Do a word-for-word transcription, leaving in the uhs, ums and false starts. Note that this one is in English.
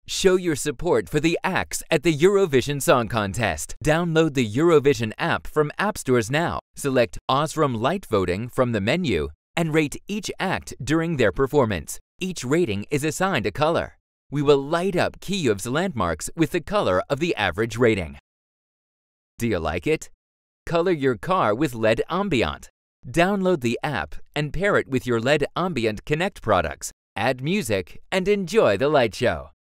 Show your support for the acts at the Eurovision Song Contest. Download the Eurovision app from App Stores now. Select Osram Light Voting from the menu and rate each act during their performance. Each rating is assigned a color. We will light up Kiev's landmarks with the color of the average rating. Do you like it? Color your car with LEDambient. Download the app and pair it with your LEDambient Connect products. Add music and enjoy the light show.